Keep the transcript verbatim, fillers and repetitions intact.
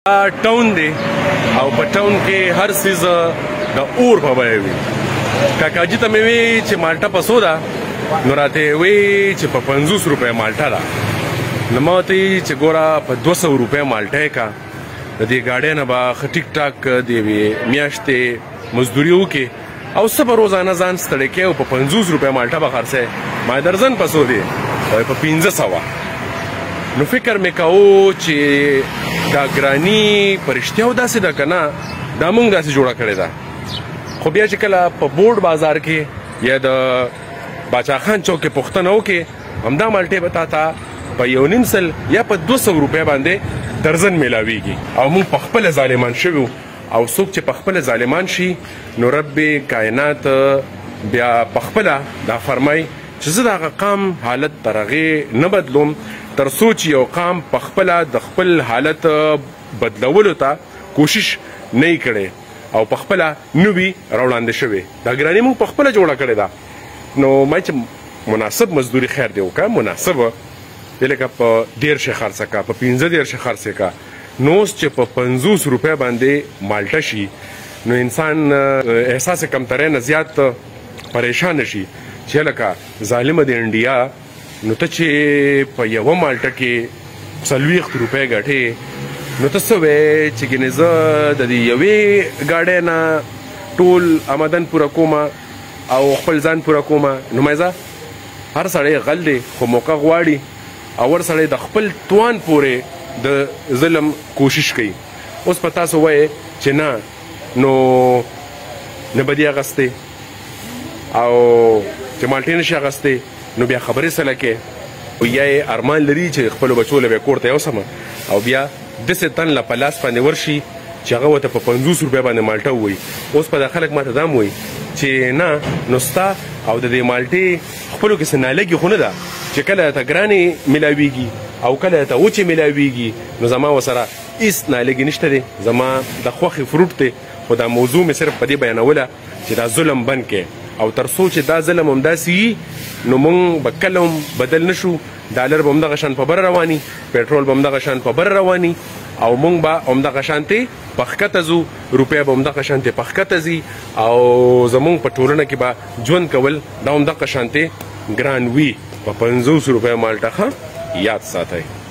ټاون دی او په ټاون کې هر څیز د اور په بیه وي. کاکاجي ته مې وی چې مالټه په څو ده، نو راته وی چې په پنځوس روپۍ مالټه ده. نو ما ورته ویل چې ګوره په دوه سوه روپۍ مالټه یې کا، د دې ګاډۍ نه به ښه ټیک ټاک د یوې میاشتې مزدوري وکړې او څه به روزانه ځان ستړی کوې او په پنځوس روپۍ مالټه به خرڅوې. ما درځن په څو دی؟ وایي په پنځه سوه. نو فکر مې کوو چې دا ګراني په رښتیا داسې ده که نه، دا موږ داسې جوړه کړې ده. خو بیا چې کله په بورډ بازار کې یا د باچا خان چوک کې پوښتنه وکړې، همدا مالټې به تا ته په یو نیم سل یا په دوه سوه روپۍ باندې درزن میلاویږي. او موږ په خپله ظالمان شوي او څوک چې په خپله ظالمان شي، نو رب کائنات بیا په خپله دا فرمای چې زه د هغه قام حالت تر هغې نه بدلوم تر څو چې یو قام په خپله د خپل حالت بدلولو ته کوشش نه یې کړی او په خپله نه وي راوړاندې شوی. دا ګراني موږ په خپله جوړه کړې ده. نو ما چې مناسب مزدوري خیر دی وکړه، مناسبه دی لکه په دېرش یې خرڅه کړه، په پنځه دېرش یې خرڅ یې کړه. نو اوس چې په پنځوس روپۍ باندې مالټه شي، نو انسان احساس کمترۍ نه زیات پریشان شي چې لکه ظالمه د انډیا، نو ته چې په یوه مالټه کې څلوېښت روپۍ ګټې، نو ته څه وایې چې ګینې زه د دې یوې ګاډۍ نه ټول آمدن پوره کومه او خپل ځان پوره کومه. نو مې زه هر سړی غل دی خو موقع غواړي او هر سړی د خپل توان پورې د ظلم کوشش کوي. اوس په تاسو وایې چې نه، نو نه به دې اخیستی او چې مالټې نشي اخیستی، نو بیا خبرې سره کې او یا یې ارمان لري چې خپلو بچو له به کور ته یوسمه او بیا داسې تن له په لاس باندې ورشي چې هغه ورته په پنځوس روپۍ باندې مالټه ووایي. اوس په دا خلک ماته دا م وایي چې نه، نو ستا او د دې مالټې خپلو کې څه نالګي خو نه ده چې کله ته ګرانې میلاویږي او کله ته وچې میلاویږي، نو زما ورسره هېڅ نالګي نشته دی. زما د خوښې فروټ دی، خو دا موضوع مې صرف په دې بیانوله چې دا ظلم بند کړې او تر څو چې دا ظلم همداسې وي، نو موږ به کله هم بدل نشو. ډالر به همدغه شان په بره رواني، پټرول به همدغه شان په بره رواني او موږ به همدغه شانتې په ښکته ځو، روپۍ به همدغه شانتې په ښکته ځي او زموږ په ټولنه کې به ژوند کول دا همدغه شانتې ګران وي. په پنځوس روپۍ مالټه ښه یاد ساتئ.